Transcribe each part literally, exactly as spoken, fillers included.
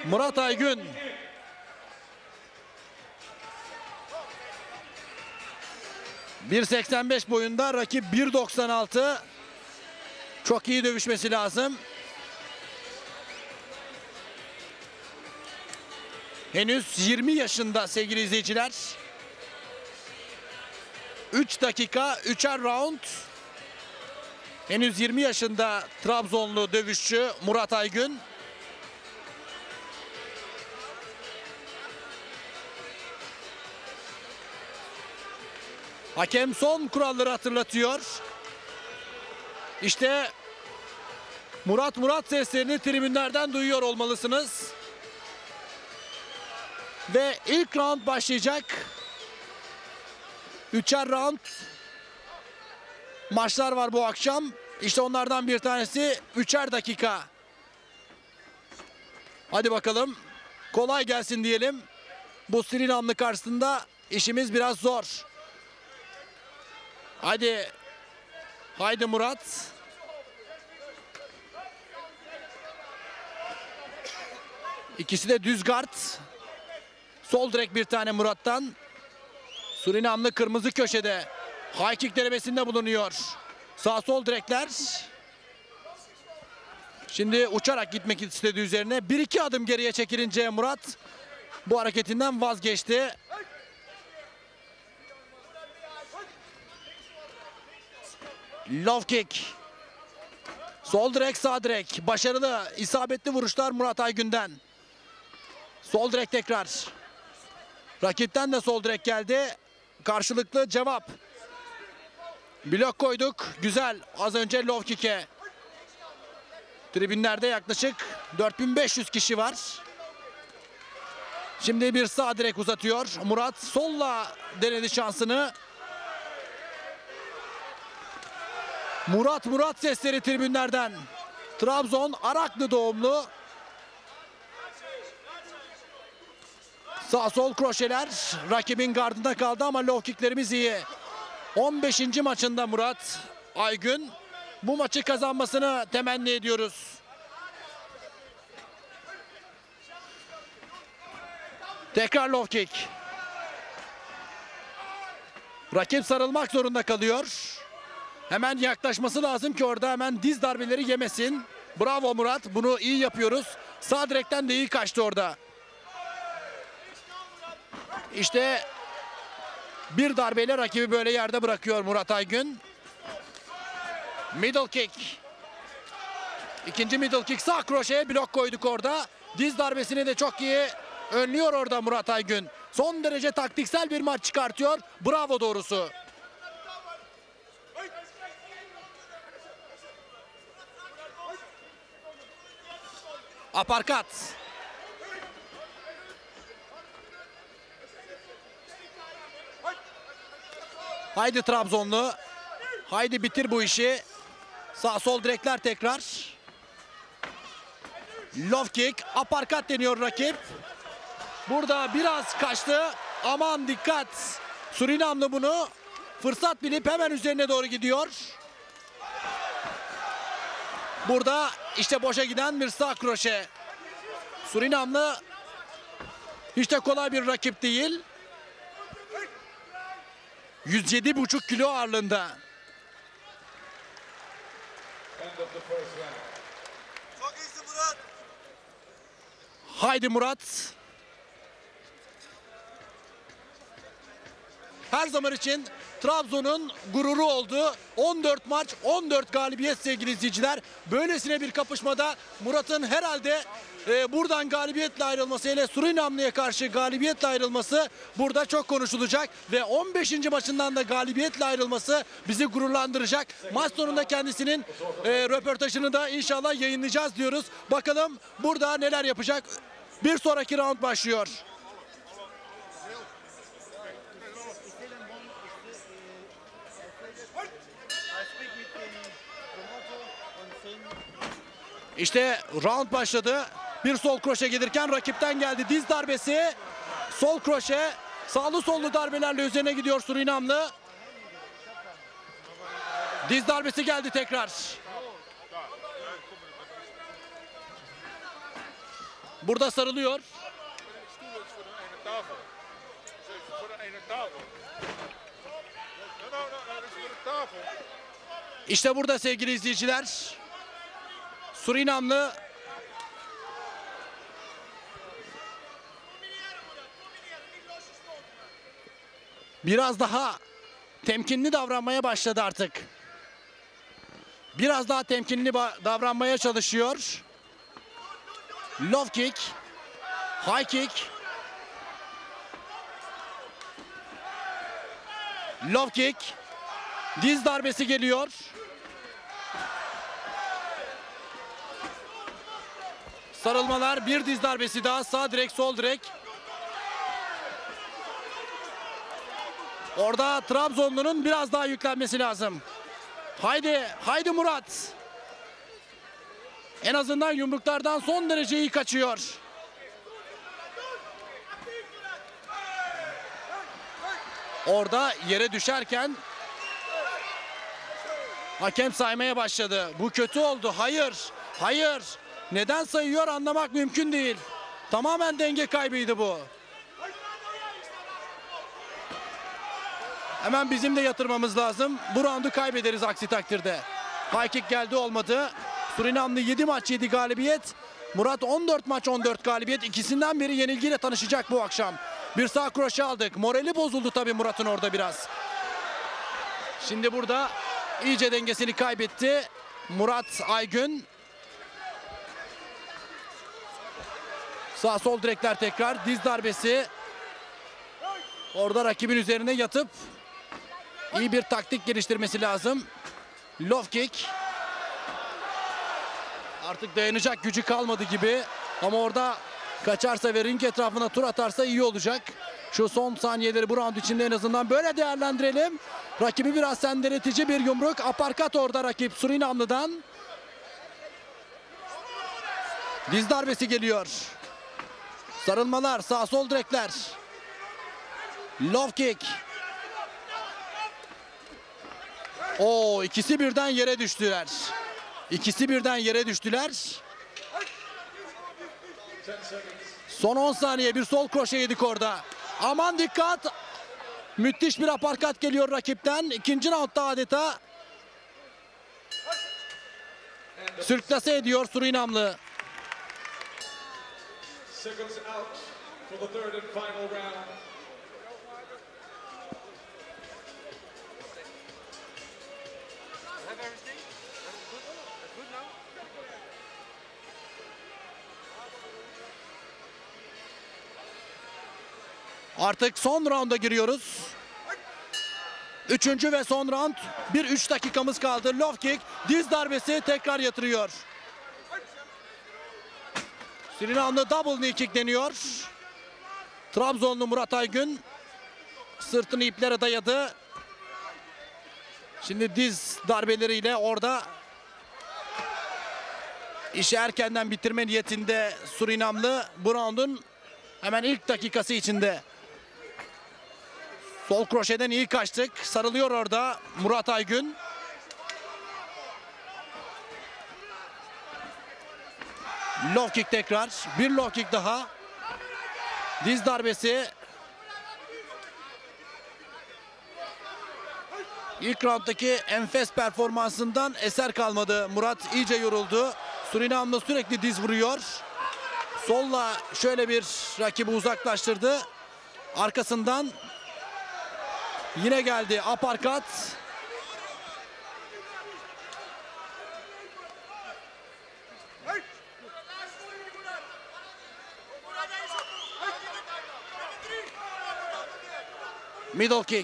Murat Aygün. bir seksen beş boyunda, rakip bir doksan altı. Çok iyi dövüşmesi lazım. Henüz yirmi yaşında sevgili izleyiciler. üç dakika, üçer round. Henüz yirmi yaşında Trabzonlu dövüşçü Murat Aygün. Hakem son kuralları hatırlatıyor. İşte Murat Murat seslerini tribünlerden duyuyor olmalısınız. Ve ilk round başlayacak. Üçer round maçlar var bu akşam. İşte onlardan bir tanesi üçer dakika. Hadi bakalım. Kolay gelsin diyelim. Bu Surinamlı karşısında işimiz biraz zor. Hadi. Haydi Murat. İkisi de düz guard. Sol direk bir tane Murat'tan. Surinamlı kırmızı köşede. High kick denemesinde bulunuyor. Sağ sol direkler. Şimdi uçarak gitmek istedi üzerine. Bir iki adım geriye çekilince Murat bu hareketinden vazgeçti. Low kick. Sol direk, sağ direk. Başarılı, isabetli vuruşlar Murat Aygün'den. Sol direk tekrar. Rakipten de sol direk geldi. Karşılıklı cevap. Blok koyduk. Güzel. Az önce low kick'e. Tribünlerde yaklaşık dört bin beş yüz kişi var. Şimdi bir sağ direk uzatıyor. Murat solla denedi şansını. Murat Murat sesleri tribünlerden. Trabzon Araklı doğumlu. Sağ sol kroşeler rakibin gardında kaldı ama low kicklerimiz iyi. on beşinci maçında Murat Aygün. Bu maçı kazanmasını temenni ediyoruz. Tekrar low kick. Rakip sarılmak zorunda kalıyor. Hemen yaklaşması lazım ki orada hemen diz darbeleri yemesin. Bravo Murat, bunu iyi yapıyoruz. Sağ direkten de iyi kaçtı orada. İşte bir darbeyle rakibi böyle yerde bırakıyor Murat Aygün. Middle kick. İkinci middle kick, sağ kroşeye blok koyduk orada. Diz darbesini de çok iyi önlüyor orada Murat Aygün. Son derece taktiksel bir maç çıkartıyor. Bravo doğrusu. Aparkat. Haydi Trabzonlu. Haydi bitir bu işi. Sağ sol direkler tekrar. Low kick. Aparkat deniyor rakip. Burada biraz kaçtı. Aman dikkat. Surinamlı bunu fırsat bilip hemen üzerine doğru gidiyor. Burada işte boşa giden bir sağ kroşe. Surinamlı hiç de kolay bir rakip değil. yüz yedi buçuk kilo ağırlığında. Çok iyisin Murat. Haydi Murat. Her zaman için Trabzon'un gururu oldu. on dört maç, on dört galibiyet sevgili izleyiciler. Böylesine bir kapışmada Murat'ın herhalde e, buradan galibiyetle ayrılması, hele Surinamlı'ya karşı galibiyetle ayrılması burada çok konuşulacak. Ve on beşinci maçından da galibiyetle ayrılması bizi gururlandıracak. Maç sonunda kendisinin e, röportajını da inşallah yayınlayacağız diyoruz. Bakalım burada neler yapacak. Bir sonraki round başlıyor. İşte round başladı. Bir sol kroşe gelirken rakipten geldi diz darbesi. Sol kroşe, sağlı sollu darbelerle üzerine gidiyor Surinamlı. Diz darbesi geldi tekrar. Burada sarılıyor. İşte burada sevgili izleyiciler, Surinamlı biraz daha temkinli davranmaya başladı artık. Biraz daha temkinli davranmaya çalışıyor. Low kick, high kick, low kick, diz darbesi geliyor. Sarılmalar, bir diz darbesi daha, sağ direk, sol direk. Orada Trabzonlu'nun biraz daha yüklenmesi lazım. Haydi, haydi Murat. En azından yumruklardan son derece iyi kaçıyor. Orada yere düşerken hakem saymaya başladı. Bu kötü oldu. Hayır, hayır. Neden sayıyor anlamak mümkün değil. Tamamen denge kaybıydı bu. Hemen bizim de yatırmamız lazım. Bu roundu kaybederiz aksi takdirde. High kick geldi, olmadı. Surinamlı yedi maç yedi galibiyet. Murat on dört maç on dört galibiyet. İkisinden biri yenilgiyle tanışacak bu akşam. Bir sağ kroşe aldık. Morali bozuldu tabii Murat'ın orada biraz. Şimdi burada iyice dengesini kaybetti Murat Aygün. Sağ sol direkler tekrar. Diz darbesi. Orada rakibin üzerine yatıp iyi bir taktik geliştirmesi lazım. Low kick. Artık dayanacak gücü kalmadı gibi. Ama orada kaçarsa ve ring etrafına tur atarsa iyi olacak. Şu son saniyeleri bu round içinde en azından böyle değerlendirelim. Rakibi biraz sendeletici bir yumruk. Aparkat orada rakip Surinamlı'dan. Diz darbesi geliyor. Sarılmalar, sağ sol direkler. Low kick. Oo, ikisi birden yere düştüler. İkisi birden yere düştüler. Son on saniye bir sol kroşe yedik orada. Aman dikkat. Müthiş bir aparkat geliyor rakipten. İkinci roundda adeta sürklase ediyor Surinamlı. Artık son rounda giriyoruz. Üçüncü ve son round. Bir üç dakikamız kaldı. Low kick, diz darbesi, tekrar yatırıyor. Surinamlı double knee kick deniyor. Trabzonlu Murat Aygün sırtını iplere dayadı. Şimdi diz darbeleriyle orada işi erkenden bitirme niyetinde Surinamlı bu roundun hemen ilk dakikası içinde. Sol kroşeden iyi kaçtık. Sarılıyor orada Murat Aygün. Low kick tekrar. Bir low kick daha. Diz darbesi. İlk rounddaki enfes performansından eser kalmadı. Murat iyice yoruldu. Surinamlı sürekli diz vuruyor. Solla şöyle bir rakibi uzaklaştırdı. Arkasından yine geldi aparkat. Middle kick.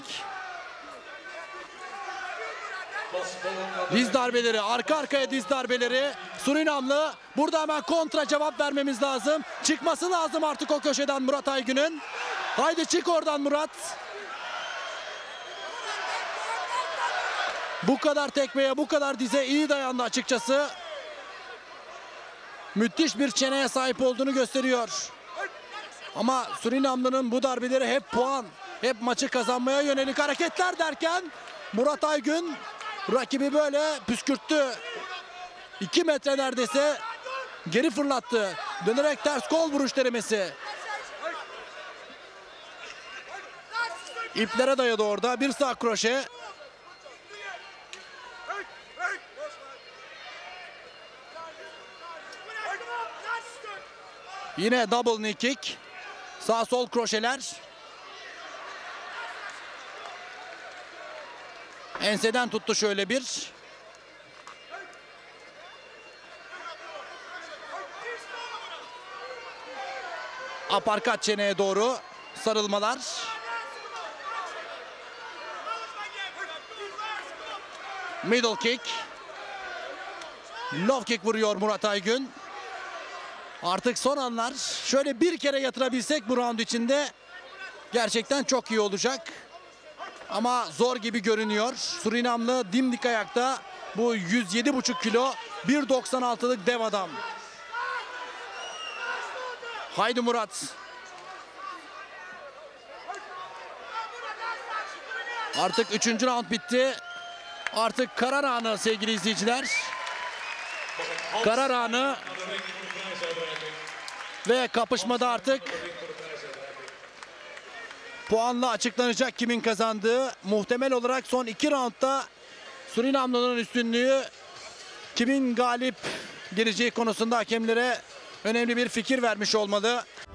Diz darbeleri, arka arkaya diz darbeleri. Surinamlı burada hemen kontra cevap vermemiz lazım. Çıkması lazım artık o köşeden Murat Aygün'ün. Haydi çık oradan Murat. Bu kadar tekmeye, bu kadar dize iyi dayandı açıkçası. Müthiş bir çeneye sahip olduğunu gösteriyor. Ama Surinamlı'nın bu darbeleri hep puan, hep maçı kazanmaya yönelik hareketler derken Murat Aygün rakibi böyle püskürttü. iki metre neredeyse Geri fırlattı. Dönerek ters kol vuruş denemesi. İplere dayadı orada. Bir sağ kroşe. Yine double knee kick. Sağ sol kroşeler. Enseden tuttu şöyle bir. Aparkat çeneye doğru sarılmalar. Middle kick. Low kick vuruyor Murat Aygün. Artık son anlar. Şöyle bir kere yatırabilsek bu round içinde gerçekten çok iyi olacak. Ama zor gibi görünüyor. Surinamlı dimdik ayakta. Bu yüz yedi buçuk kilo, bir doksan altılık dev adam. Haydi Murat. Artık üçüncü round bitti. Artık karar anı sevgili izleyiciler. Karar anı. Ve kapışmada artık puanla açıklanacak kimin kazandığı. Muhtemel olarak son iki roundda Surinamlı'nın üstünlüğü, kimin galip geleceği konusunda hakemlere önemli bir fikir vermiş olmalı.